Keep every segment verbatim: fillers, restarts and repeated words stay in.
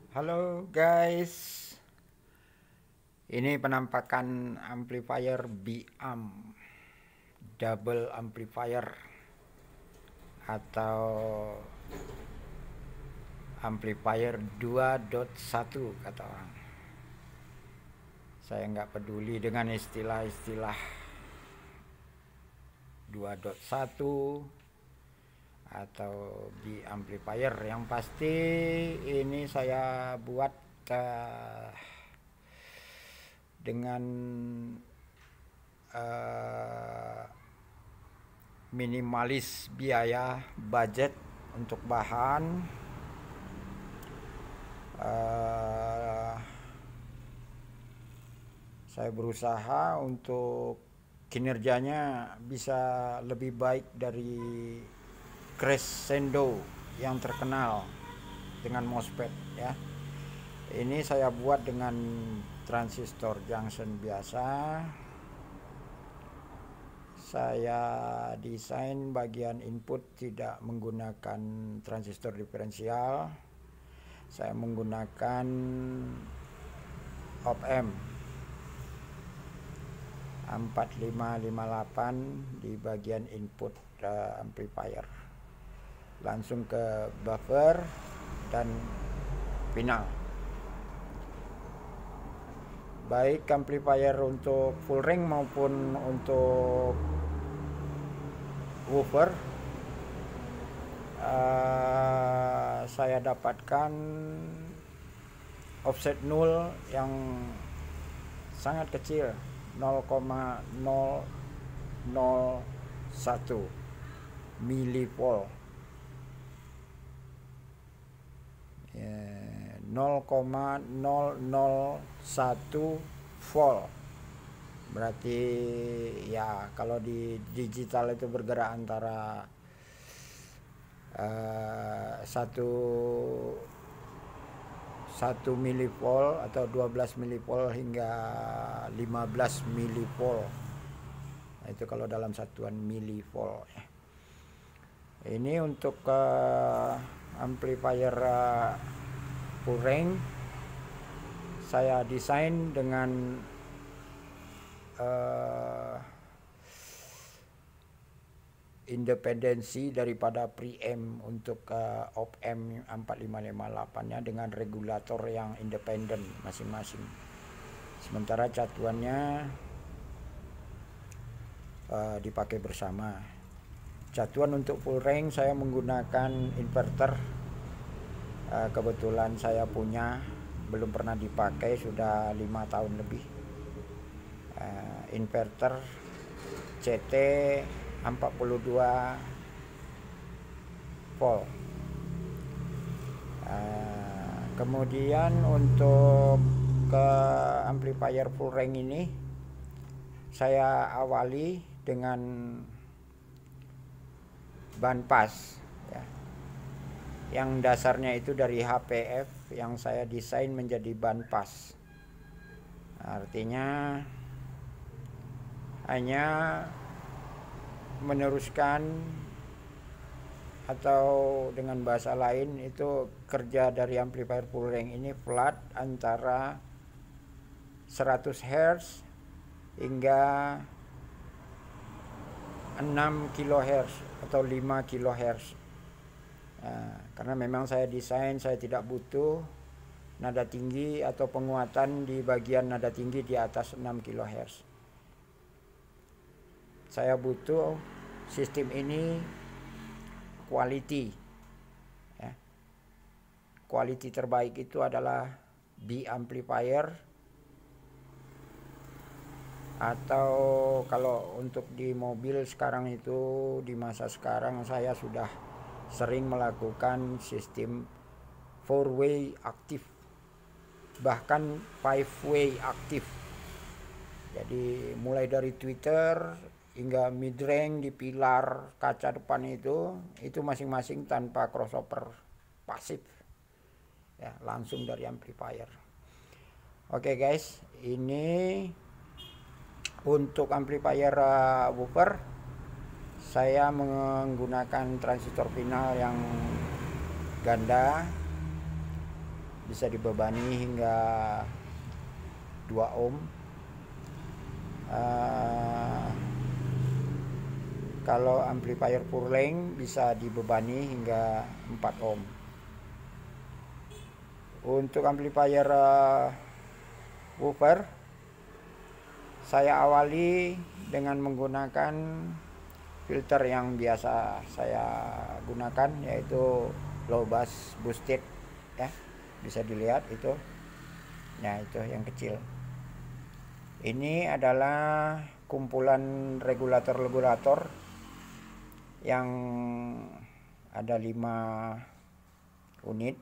Halo guys, ini penampakan amplifier B-Amp double amplifier atau amplifier dua titik satu kata orang. Saya nggak peduli dengan istilah-istilah dua titik satu atau B amplifier. Yang pasti ini saya buat uh, dengan uh, minimalis biaya budget untuk bahan. uh, saya berusaha untuk kinerjanya bisa lebih baik dari Crescendo yang terkenal dengan MOSFET ya. Ini saya buat dengan transistor junction biasa. Saya desain bagian input tidak menggunakan transistor diferensial. Saya menggunakan op-amp empat lima lima delapan di bagian input uh, amplifier, langsung ke buffer dan final. Baik amplifier untuk full ring maupun untuk woofer, uh, saya dapatkan offset nol yang sangat kecil, nol koma nol nol satu milivolt, nol koma nol nol satu volt. Berarti ya kalau di digital itu bergerak antara uh, satu satu milivolt atau dua belas milivolt hingga lima belas milivolt. Nah, itu kalau dalam satuan milivolt. Ini untuk uh, amplifier uh, full range saya desain dengan uh, independensi daripada preamp untuk uh, op-amp empat lima lima delapan nya dengan regulator yang independen masing-masing. Sementara catuannya uh, dipakai bersama. Catuan untuk full range saya menggunakan inverter. Uh, kebetulan saya punya, belum pernah dipakai, sudah lima tahun lebih. Uh, inverter C T empat puluh dua volt. Uh, kemudian untuk ke amplifier full range ini saya awali dengan ban pas ya, yang dasarnya itu dari H P F yang saya desain menjadi ban pas. Artinya hanya meneruskan, atau dengan bahasa lain itu kerja dari amplifier full range ini flat antara seratus hertz hingga enam kilohertz atau lima kilohertz. Nah, karena memang saya desain saya tidak butuh nada tinggi atau penguatan di bagian nada tinggi di atas enam kilohertz. Saya butuh sistem ini quality ya. Quality terbaik itu adalah B amplifier, atau kalau untuk di mobil sekarang itu, di masa sekarang saya sudah sering melakukan sistem four way aktif, bahkan five way aktif. Jadi mulai dari tweeter hingga mid-range di pilar kaca depan itu, itu masing-masing tanpa crossover pasif ya, langsung dari amplifier. Oke guys, ini untuk amplifier uh, woofer saya menggunakan transistor final yang ganda bisa dibebani hingga dua ohm. Uh, kalau amplifier purleng bisa dibebani hingga empat ohm. Untuk amplifier uh, woofer, saya awali dengan menggunakan filter yang biasa saya gunakan, yaitu low bass boosted, ya, bisa dilihat itu. Nah, itu yang kecil. Ini adalah kumpulan regulator-regulator yang ada lima unit,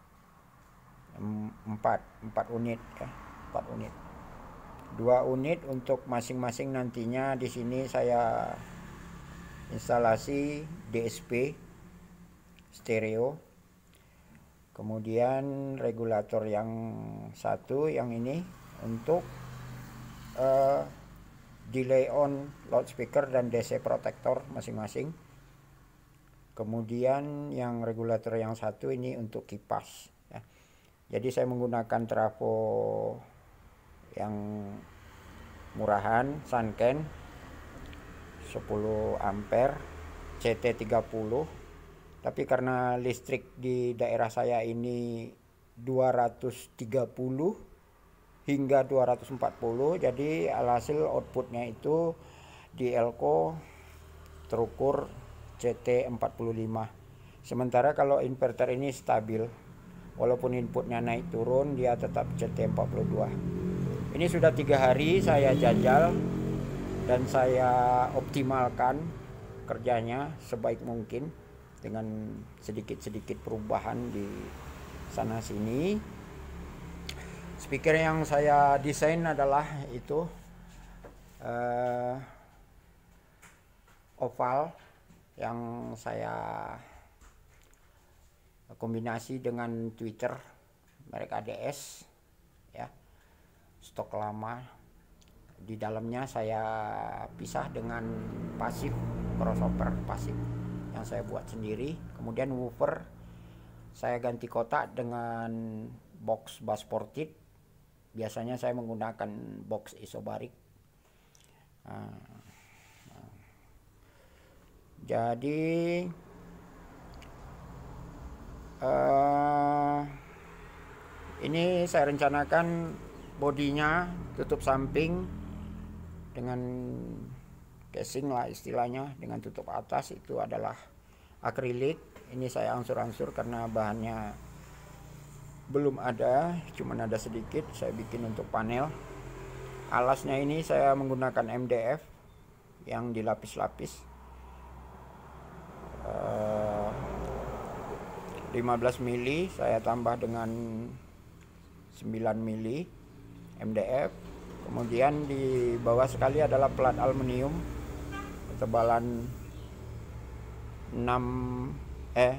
empat empat unit, ya, empat unit. Dua unit untuk masing-masing nantinya. Di sini saya instalasi D S P stereo. Kemudian regulator yang satu, yang ini untuk uh, delay on loudspeaker dan D C protector masing-masing. Kemudian yang regulator yang satu ini untuk kipas, ya. Jadi saya menggunakan trafo yang murahan, Sanken sepuluh ampere C T tiga puluh. Tapi karena listrik di daerah saya ini dua ratus tiga puluh hingga dua ratus empat puluh, jadi alhasil outputnya itu di elko terukur C T empat puluh lima. Sementara kalau inverter ini stabil, walaupun inputnya naik turun dia tetap C T empat puluh dua. Ini sudah tiga hari saya jajal dan saya optimalkan kerjanya sebaik mungkin dengan sedikit-sedikit perubahan di sana sini. Speaker yang saya desain adalah itu uh, oval yang saya kombinasi dengan tweeter merek A D S, ya, stok lama. Di dalamnya saya pisah dengan pasif, crossover pasif yang saya buat sendiri. Kemudian woofer saya ganti kotak dengan box bass ported. Biasanya saya menggunakan box isobarik. Nah, nah. Jadi uh, ini saya rencanakan bodinya tutup samping dengan casing lah istilahnya, dengan tutup atas itu adalah akrilik. Ini saya angsur-angsur karena bahannya belum ada, cuman ada sedikit, saya bikin untuk panel. Alasnya ini saya menggunakan M D F yang dilapis-lapis, uh, lima belas mili saya tambah dengan sembilan mili M D F. Kemudian di bawah sekali adalah plat aluminium ketebalan enam eh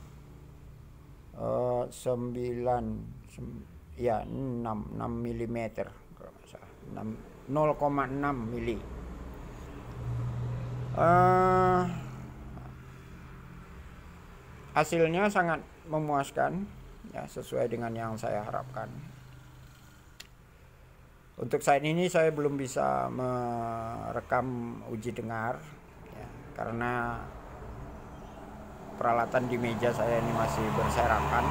uh, sembilan sem, ya enam enam milimeter kalau nggak salah, nol koma enam mili. Uh, hasilnya sangat memuaskan, ya, sesuai dengan yang saya harapkan. Untuk saat ini saya belum bisa merekam uji dengar, ya, karena peralatan di meja saya ini masih berserakan,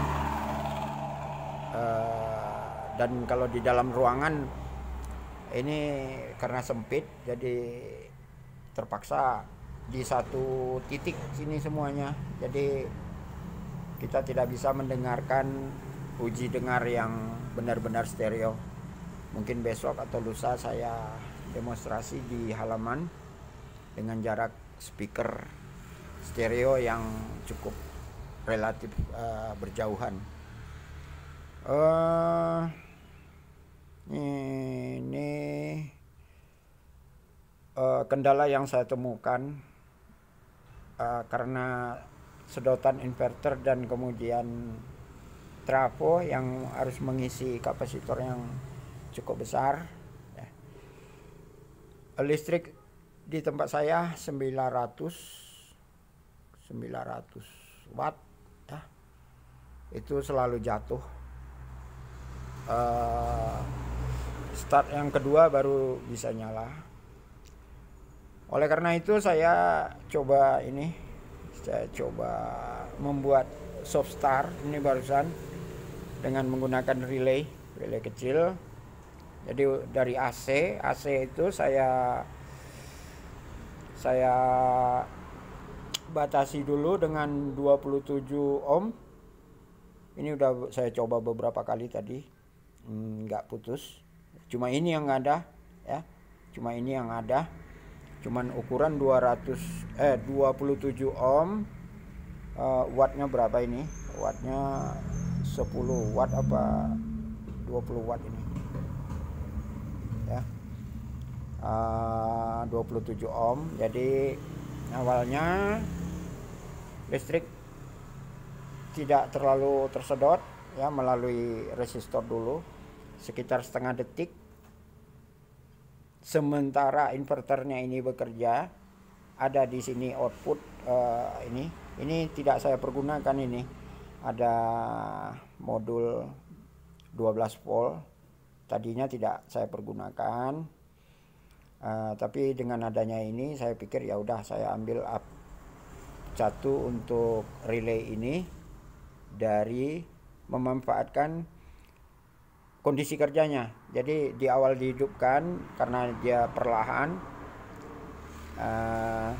uh, dan kalau di dalam ruangan ini karena sempit, jadi terpaksa di satu titik sini semuanya. Jadi kita tidak bisa mendengarkan uji dengar yang benar-benar stereo. Mungkin besok atau lusa saya demonstrasi di halaman dengan jarak speaker stereo yang cukup relatif uh, berjauhan. Uh, ini uh, kendala yang saya temukan uh, karena sedotan inverter dan kemudian trafo yang harus mengisi kapasitor yang cukup besar, ya. Listrik di tempat saya sembilan ratus watt, ya. Itu selalu jatuh uh, start yang kedua baru bisa nyala. Oleh karena itu saya coba ini, saya coba membuat soft start ini barusan dengan menggunakan relay, relay kecil. Jadi dari A C, A C itu saya saya batasi dulu dengan dua puluh tujuh ohm. Ini udah saya coba beberapa kali tadi, nggak putus. Cuma ini yang ada, ya. Cuma ini yang ada. Cuman ukuran dua ratus eh dua puluh tujuh ohm. Uh, wattnya berapa ini? Wattnya sepuluh watt apa dua puluh watt ini? Ya. Uh, dua puluh tujuh ohm. Jadi awalnya listrik tidak terlalu tersedot ya melalui resistor dulu sekitar setengah detik. Sementara inverternya ini bekerja, ada di sini output uh, ini. Ini tidak saya pergunakan ini. Ada modul dua belas volt. Tadinya tidak saya pergunakan. Uh, tapi dengan adanya ini saya pikir ya udah saya ambil up satu untuk relay ini dari memanfaatkan kondisi kerjanya. Jadi di awal dihidupkan karena dia perlahan uh,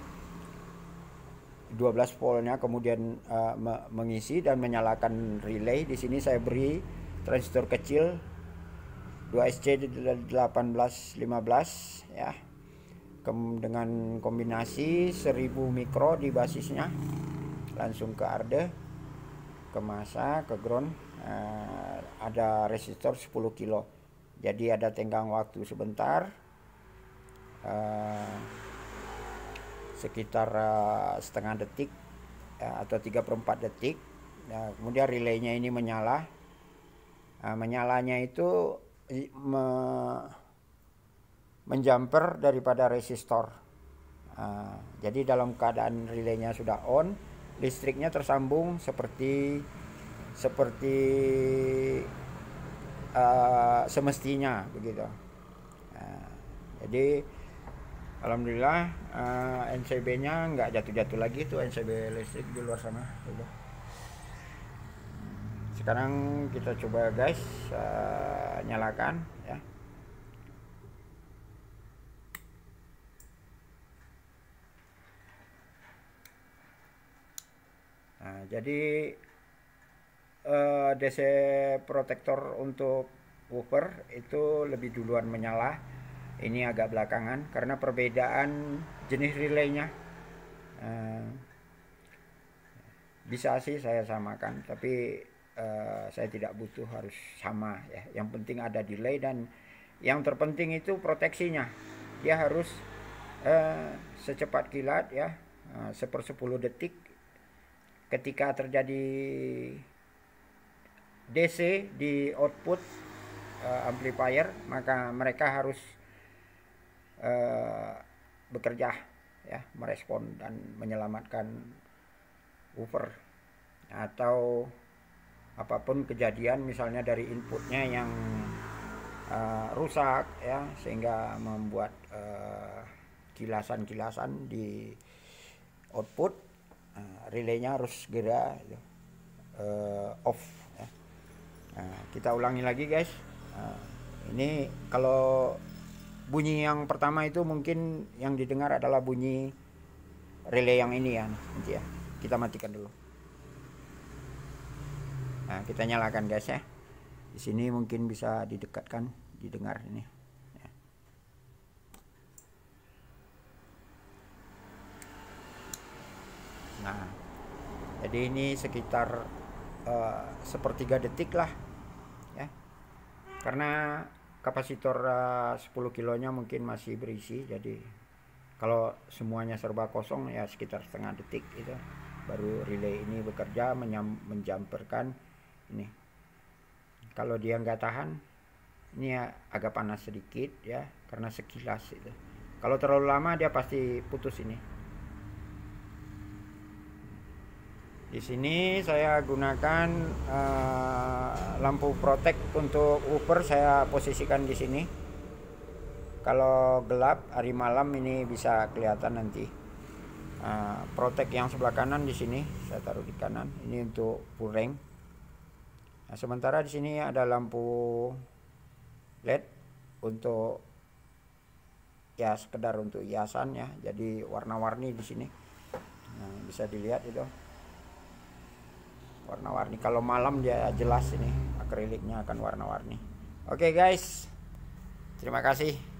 dua belas voltnya kemudian uh, mengisi dan menyalakan relay. Di sini saya beri transistor kecil dua S C delapan belas lima belas ya. Kem dengan kombinasi seribu mikro di basisnya. Langsung ke arde, ke masa, ke ground. Uh, ada resistor sepuluh kilo. Jadi ada tenggang waktu sebentar. Uh, sekitar uh, setengah detik uh, atau tiga per empat detik. Nah, kemudian relaynya ini menyala. Uh, menyalanya itu me menjumper daripada resistor. Uh, jadi dalam keadaan relaynya sudah on, listriknya tersambung seperti seperti uh, semestinya begitu. Uh, jadi alhamdulillah uh, N C B-nya nggak jatuh-jatuh lagi tuh, N C B listrik di luar sana. Gitu. Sekarang kita coba guys, uh, nyalakan ya. Nah, jadi uh, D C protektor untuk woofer itu lebih duluan menyala. Ini agak belakangan karena perbedaan jenis relaynya. Uh, bisa sih saya samakan, tapi uh, saya tidak butuh harus sama ya. Yang penting ada delay dan yang terpenting itu proteksinya. Dia harus uh, secepat kilat ya, uh, sepersepuluh detik. Ketika terjadi D C di output uh, amplifier, maka mereka harus uh, bekerja ya, merespon dan menyelamatkan woofer. Atau apapun kejadian misalnya dari inputnya yang uh, rusak ya, sehingga membuat kilasan-kilasan uh, di output. Uh, relaynya harus segera uh, off ya. Nah, kita ulangi lagi guys. Uh, ini kalau bunyi yang pertama itu mungkin yang didengar adalah bunyi relay yang ini ya, nanti ya. Kita matikan dulu. Nah, kita nyalakan guys ya. Di sini mungkin bisa didekatkan, didengar ini. Nah, jadi ini sekitar uh, sepertiga detik lah ya, karena kapasitor uh, sepuluh kilonya mungkin masih berisi. Jadi kalau semuanya serba kosong ya sekitar setengah detik itu baru relay ini bekerja menjamperkan ini. Kalau dia nggak tahan, ini ya agak panas sedikit ya, karena sekilas itu. Kalau terlalu lama dia pasti putus ini. Di sini saya gunakan uh, lampu protek untuk woofer, saya posisikan di sini. Kalau gelap hari malam ini bisa kelihatan nanti. Uh, protek yang sebelah kanan di sini saya taruh di kanan. Ini untuk full range. Nah, sementara di sini ada lampu L E D untuk ya sekedar untuk hiasan ya. Jadi warna-warni di sini. Nah, bisa dilihat itu. Warna-warni, kalau malam dia jelas, ini akriliknya akan warna-warni. Oke guys, terima kasih.